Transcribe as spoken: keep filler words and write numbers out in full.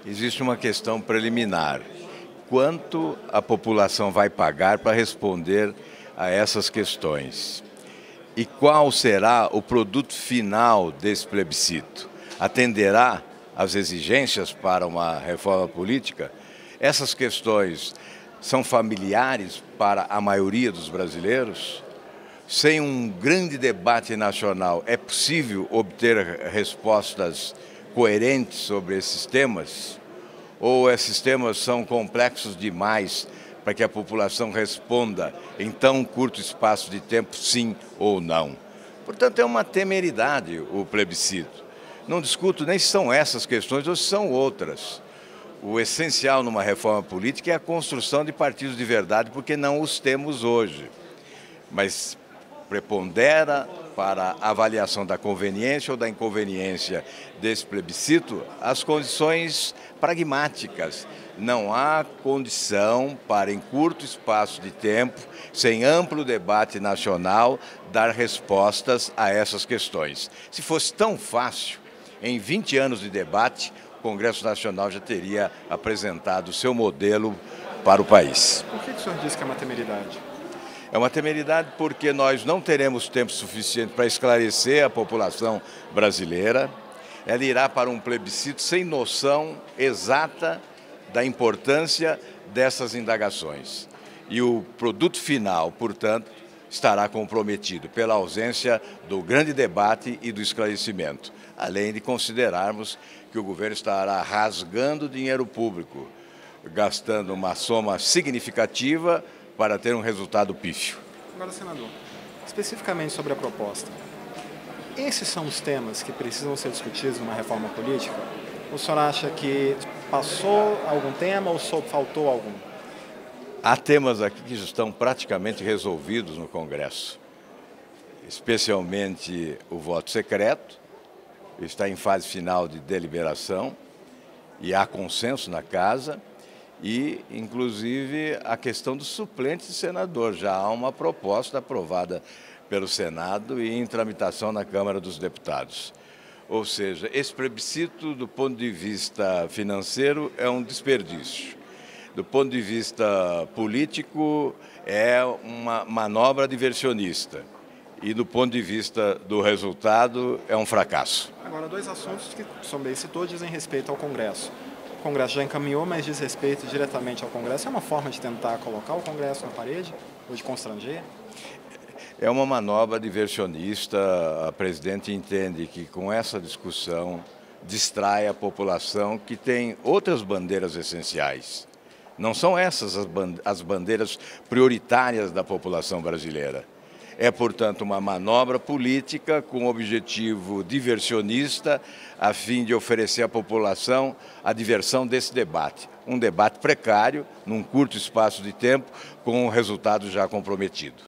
Existe uma questão preliminar. Quanto a população vai pagar para responder a essas questões? E qual será o produto final desse plebiscito? Atenderá às exigências para uma reforma política? Essas questões são familiares para a maioria dos brasileiros? Sem um grande debate nacional, é possível obter respostas coerentes sobre esses temas? Ou esses temas são complexos demais para que a população responda em tão curto espaço de tempo sim ou não? Portanto, é uma temeridade o plebiscito. Não discuto nem se são essas questões ou se são outras. O essencial numa reforma política é a construção de partidos de verdade, porque não os temos hoje. Mas prepondera para a avaliação da conveniência ou da inconveniência desse plebiscito as condições pragmáticas. Não há condição para, em curto espaço de tempo, sem amplo debate nacional, dar respostas a essas questões. Se fosse tão fácil, em vinte anos de debate, o Congresso Nacional já teria apresentado o seu modelo para o país. Por que o senhor diz que é uma temeridade? É uma temeridade porque nós não teremos tempo suficiente para esclarecer a população brasileira. Ela irá para um plebiscito sem noção exata da importância dessas indagações. E o produto final, portanto, estará comprometido pela ausência do grande debate e do esclarecimento, além de considerarmos que o governo estará rasgando dinheiro público, gastando uma soma significativa para ter um resultado pífio. Agora, senador, especificamente sobre a proposta, esses são os temas que precisam ser discutidos numa reforma política? O senhor acha que passou algum tema ou só faltou algum? Há temas aqui que estão praticamente resolvidos no Congresso, especialmente o voto secreto, está em fase final de deliberação e há consenso na Casa. E, inclusive, a questão do suplente de senador. Já há uma proposta aprovada pelo Senado e em tramitação na Câmara dos Deputados. Ou seja, esse plebiscito, do ponto de vista financeiro, é um desperdício. Do ponto de vista político, é uma manobra diversionista. E, do ponto de vista do resultado, é um fracasso. Agora, dois assuntos que o senhor bem citou dizem respeito ao Congresso. O Congresso já encaminhou, mas diz respeito diretamente ao Congresso. É uma forma de tentar colocar o Congresso na parede ou de constranger? É uma manobra diversionista. A presidente entende que com essa discussão distrai a população que tem outras bandeiras essenciais. Não são essas as bandeiras prioritárias da população brasileira. É, portanto, uma manobra política com objetivo diversionista, a fim de oferecer à população a diversão desse debate. Um debate precário, num curto espaço de tempo, com o resultado já comprometido.